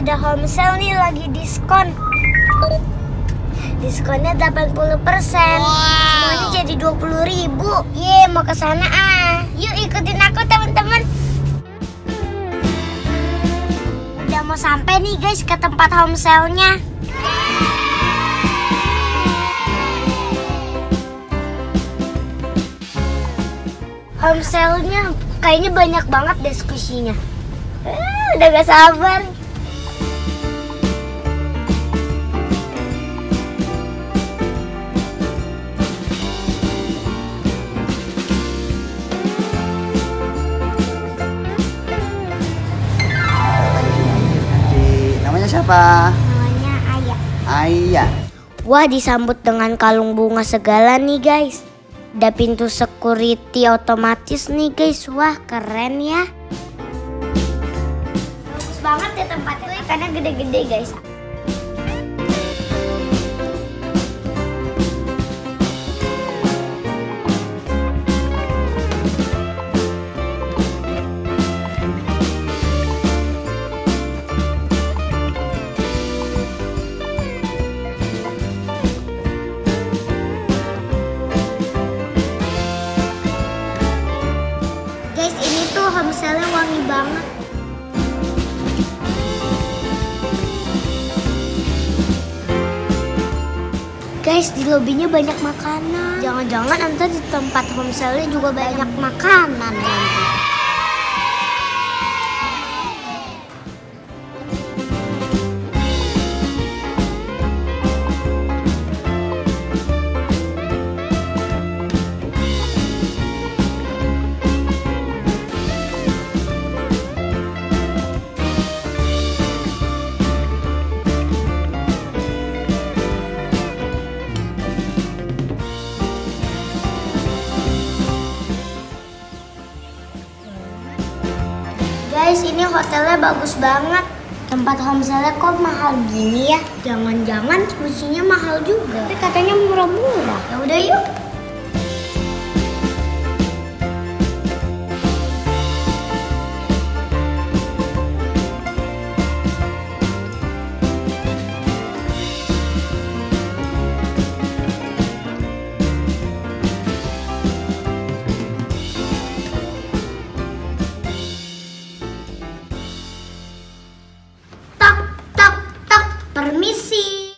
ada home sale nih, lagi diskon. Diskonnya 80%. Semuanya jadi 20.000. Ye, mau ke sana ah. Yuk ikutin aku teman-teman. Udah mau sampai nih guys ke tempat home sale-nya. Home sale-nya kayaknya banyak banget deh squishy-nya. Udah gak sabar. Namanya siapa? Namanya Ayah. Ayah. Wah, disambut dengan kalung bunga segala nih guys. Ada pintu security otomatis nih guys. Wah, keren ya. Bagus banget ya tempatnya karena gede-gede guys. Guys, ini tuh home sale-nya wangi banget. Guys, di lobinya banyak makanan. Jangan-jangan nanti di tempat home sale-nya juga banyak makanan nanti. Guys, ini hotelnya bagus banget. Tempat home sale kok mahal gini ya? Jangan-jangan squishy-nya mahal juga. Tapi katanya murah-murah. Ya udah yuk. Permisi.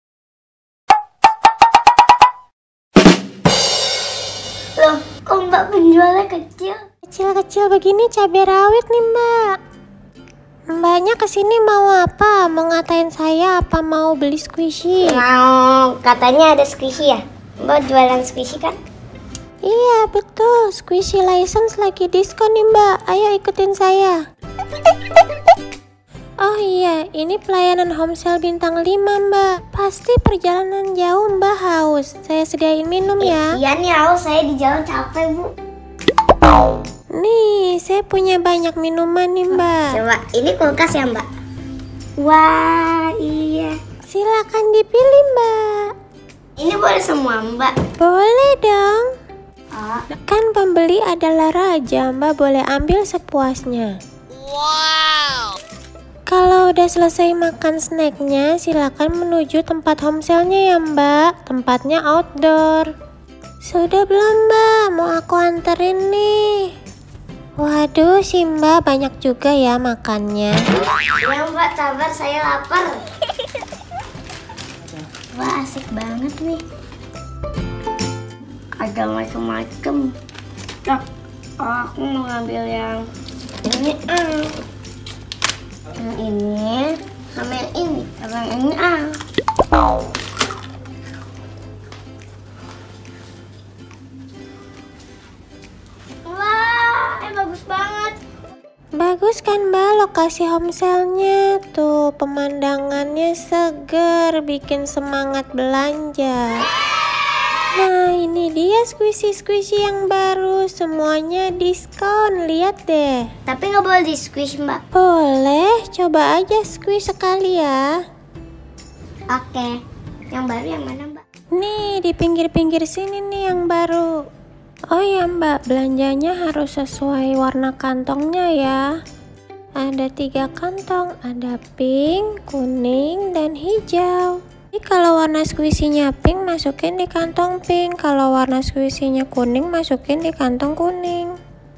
Loh, kok Mbak penjualnya kecil? Kecil-kecil begini cabai rawit nih Mbak. Mbaknya kesini mau apa? Mau ngatain saya apa mau beli squishy? Mau, katanya ada squishy ya? Mbak jualan squishy kan? Iya betul, squishy license lagi diskon nih Mbak. Ayo ikutin saya. Oh iya, ini pelayanan home sale bintang 5 Mbak. Pasti perjalanan jauh Mbak haus. Saya sediain minum ya. Iya nih haus, saya di jalan capek Bu. Nih, saya punya banyak minuman nih Mbak. Coba, ini kulkas ya Mbak? Wah, iya. Silakan dipilih Mbak. Ini boleh semua Mbak? Boleh dong. Oh. Kan pembeli adalah raja, Mbak boleh ambil sepuasnya. Wow. Kalau udah selesai makan snacknya, silakan menuju tempat home sale-nya ya Mbak. Tempatnya outdoor. Sudah belum Mbak? Mau aku anterin nih. Waduh, si Mbak banyak juga ya makannya. Ya Mbak, sabar saya lapar. Wah, asik banget nih. Ada macam-macam. Aku mau ngambil yang ini yang ini sama yang ini, sama yang ini Wah, bagus banget. Bagus kan Mbak lokasi home sale-nya. Tuh pemandangannya seger, bikin semangat belanja. Nah ini dia squishy yang baru. Semuanya diskon, lihat deh. Tapi nggak boleh di squish Mbak. Boleh, coba aja squeeze sekali ya. Oke, yang baru yang mana Mbak? Nih di pinggir-pinggir sini nih yang baru. Oh ya Mbak, belanjanya harus sesuai warna kantongnya ya. Ada 3 kantong, ada pink, kuning, dan hijau. Jadi kalau warna squishy-nya pink masukin di kantong pink, kalau warna squishy-nya kuning masukin di kantong kuning.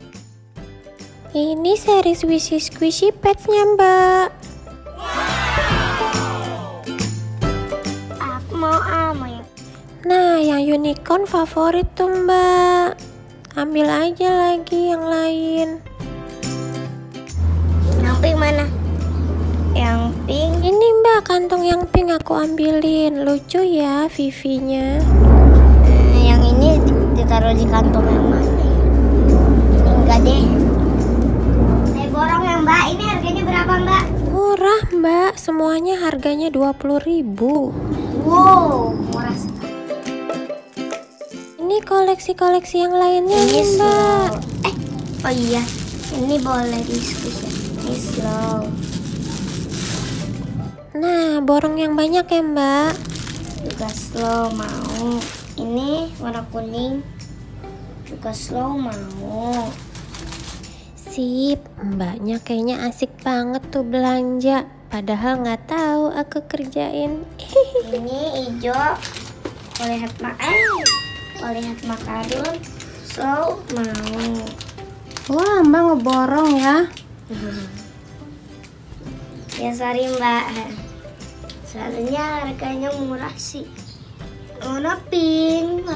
Ini seri squishy pets-nya, Mbak. Aku mau ya. Nah, yang unicorn favorit tuh, Mbak. Ambil aja lagi yang lain. Yang pink mana? Yang pink. Ini, Mbak, kantong yang pink aku ambilin. Lucu ya Vivi-nya. Yang ini ditaruh di kantong yang mana ya? Enggak deh. Saya borong ya, Mbak. Ini harganya berapa, Mbak? Murah, Mbak. Semuanya harganya 20.000. Wow, murah sekali. Ini koleksi-koleksi yang lainnya Ini nih, Mbak. Oh iya, ini boleh diskusi. Ini slow. Nah, borong yang banyak ya, Mbak. Juga slow mau. Ini warna kuning. Juga slow mau. Sip, Mbaknya kayaknya asik banget tuh belanja. Padahal nggak tahu aku kerjain. Ini hijau. Lihat makarun. Slow mau. Wah, Mbak ngeborong ya. Ya sorry, Mbak. Soalnya harganya murah sih. Warna pink.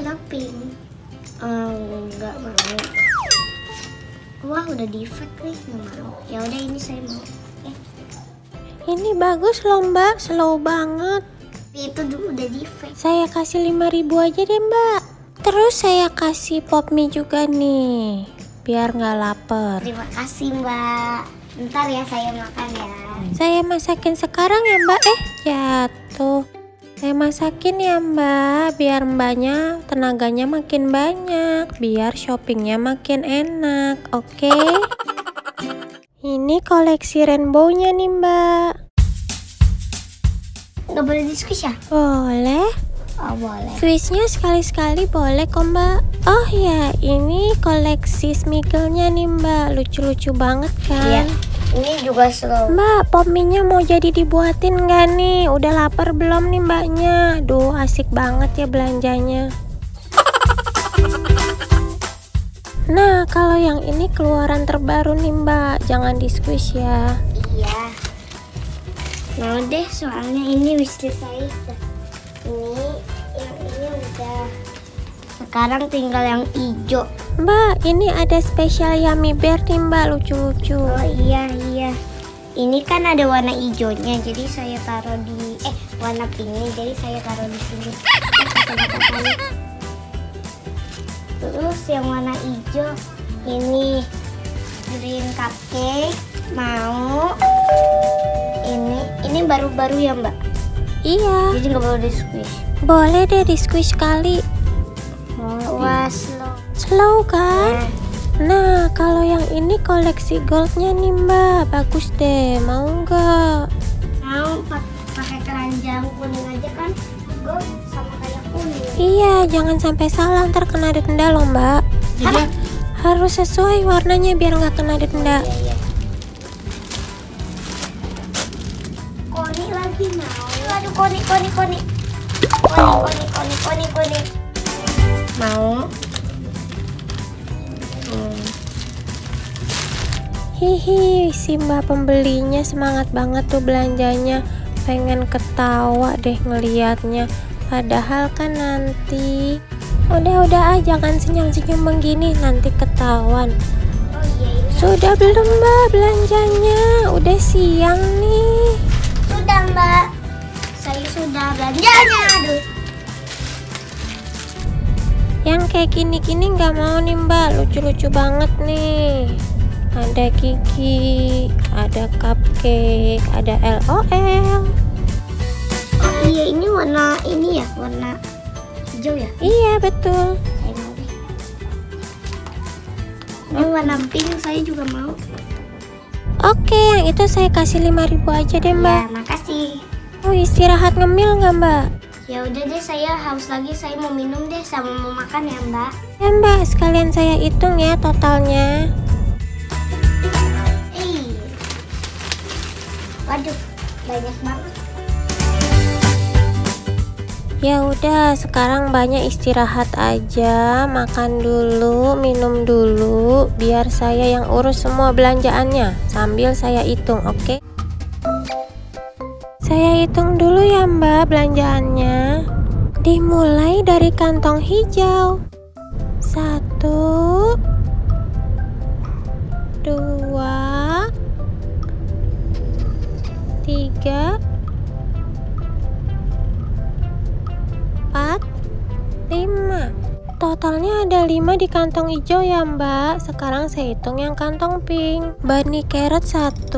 Enggak mau. Wah, udah defect nih, nggak mau. Ya udah, ini saya mau. Ini bagus loh, Mbak. Slow banget. Itu udah defect. Saya kasih 5.000 aja deh, Mbak. Terus saya kasih pop mie juga nih, biar nggak lapar. Terima kasih, Mbak. Ntar ya saya makan ya. Saya masakin sekarang ya, Mbak. Jatuh. Saya masakin ya, Mbak, biar Mbaknya tenaganya makin banyak, biar shoppingnya makin enak, oke? Ini koleksi rainbow-nya nih, Mbak. Nggak boleh diskusi ya? Boleh. Oh, boleh. Switchnya sekali-sekali boleh kok, Mbak. Oh ya, ini koleksi smiggle-nya nih, Mbak. Lucu-lucu banget kan? Iya. Ini juga slow. Mbak, pop mie-nya mau jadi dibuatin nggak nih? Udah lapar belum nih Mbaknya? Duh, asik banget ya belanjanya. Nah, kalau yang ini keluaran terbaru nih, Mbak. Jangan di-squish ya. Iya. Mau deh, soalnya ini wishlist saya. Ini udah. Sekarang tinggal yang hijau. Mbak, ini ada spesial Yummy Bear nih, Mbak. Lucu-lucu. Oh iya. Ini kan ada warna hijaunya, jadi saya taruh di warna pinknya, jadi saya taruh di sini. Terus yang warna hijau ini green cupcake mau. Ini baru-baru ya, Mbak? Iya. Jadi nggak boleh di squish. Boleh deh di-squish kali. Wah, slow. Slow kan? Nah, kalau yang ini koleksi goldnya nih, Mbak. Bagus deh, mau nggak? Mau pakai keranjang kuning aja kan? Gold sama kayak kuning. Iya, jangan sampai salah, ntar kena denda loh, Mbak. Jadi harus sesuai warnanya biar nggak kena denda. Iya. Koni lagi mau. Aduh, koni. Mau. Hihi, si Mbak pembelinya semangat banget tuh belanjanya. Pengen ketawa deh ngeliatnya. Padahal kan nanti udah jangan senyum-senyum begini, nanti ketahuan. Oh iya. Sudah belum, Mbak, belanjanya? Udah siang nih. Sudah, Mbak. Saya sudah belanjanya. Aduh. Yang kayak gini-gini nggak mau nih, Mbak. Lucu-lucu banget nih. Ada Kiki, ada cupcake, ada LOL. Oh iya, ini warna hijau ya? Iya, betul. Saya mau deh. Ini warna pink saya juga mau. Oke, yang itu saya kasih 5.000 aja deh, Mbak. Ya, makasih. Mau istirahat ngemil nggak, Mbak? Ya udah deh, saya haus lagi, saya mau minum deh sama mau makan ya, Mbak. Ya, Mbak, sekalian saya hitung ya totalnya. Waduh, banyak banget. Ya udah, sekarang banyak istirahat aja, makan dulu, minum dulu, biar saya yang urus semua belanjaannya sambil saya hitung, oke? Saya hitung dulu ya Mbak belanjaannya. Dimulai dari kantong hijau. 1, 2, 3, 4, 5. Totalnya ada 5 di kantong hijau ya Mbak. Sekarang saya hitung yang kantong pink. Bunny carrot 1,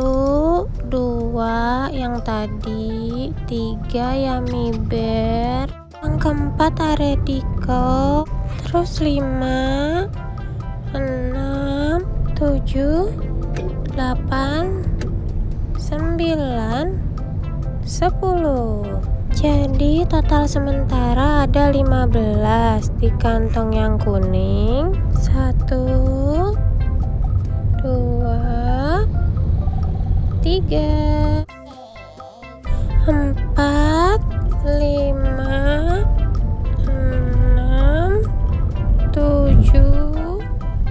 2 yang tadi, 3 yummy bear, yang keempat aredico, terus 5, 6, 7, 8, 9, 10. Jadi total sementara ada 15 di kantong yang kuning. 1, 2, 3, 4, 5, 6, 7,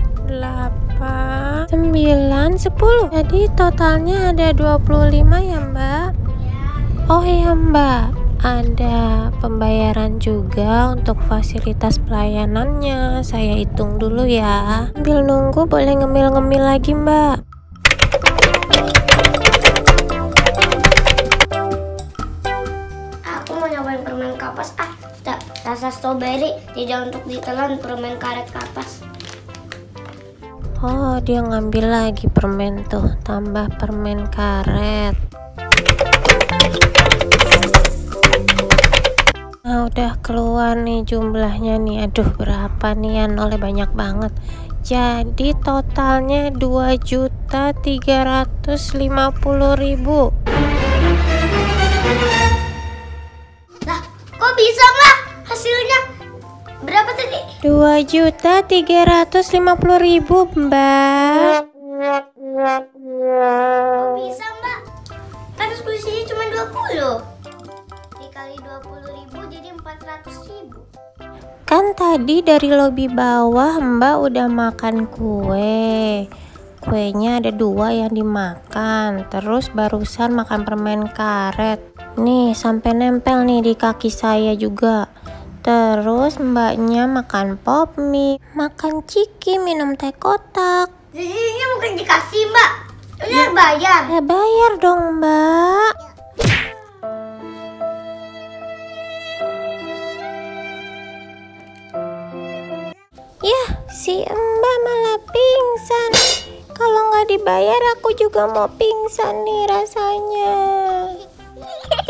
8, 9, 10. Jadi totalnya ada 25 ya Mbak. Oh iya Mbak, ada pembayaran juga untuk fasilitas pelayanannya. Saya hitung dulu ya. Sambil nunggu boleh ngemil-ngemil lagi Mbak. Aku mau nyobain permen kapas. Rasa strawberry, tidak untuk ditelan, permen karet kapas. Oh, dia ngambil lagi permen tuh, tambah permen karet. Nah, udah keluar nih jumlahnya nih. Aduh, berapa nih ya? Oleh banyak banget. Jadi totalnya 2.350.000. Lah, kok bisa Mbak? Hasilnya berapa tadi? 2.350.000 Mbak. Kok bisa Mbak? Kan selisihnya cuma 20. Dikali 20.000 jadi 400.000. Kan tadi dari lobi bawah Mbak udah makan kue. Kuenya ada 2 yang dimakan. Terus barusan makan permen karet. Nih sampai nempel nih di kaki saya juga. Terus mbaknya makan pop mie, makan ciki, minum teh kotak. Ini bukan dikasih Mbak. Ini bayar. Ya bayar dong Mbak. Yah, si Mbak malah pingsan. Kalau nggak dibayar aku juga mau pingsan nih rasanya.